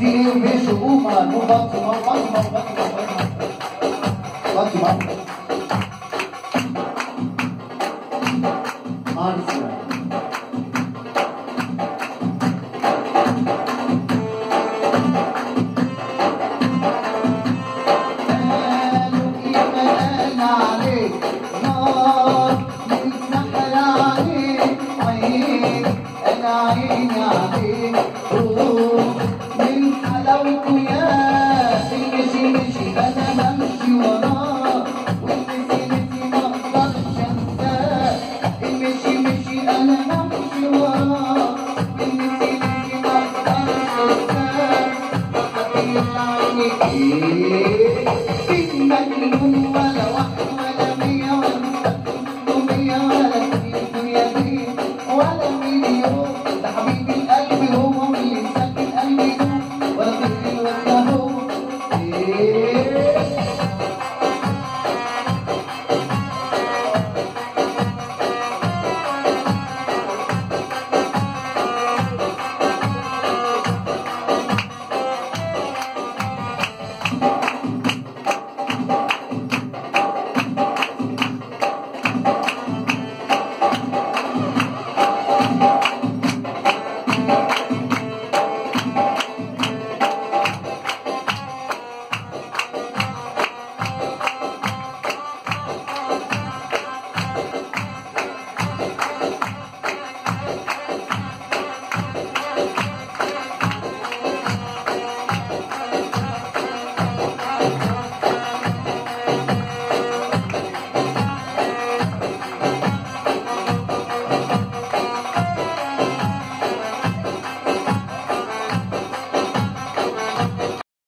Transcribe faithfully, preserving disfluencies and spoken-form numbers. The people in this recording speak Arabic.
في في شؤومة مو بطمة بطمة بطمة بطمة بطمة عيني عليك من حلاوته يا مشي مشي انا بمشي وراه والمشي مشي ما اقدرش انساه المشي مشي انا بمشي وراه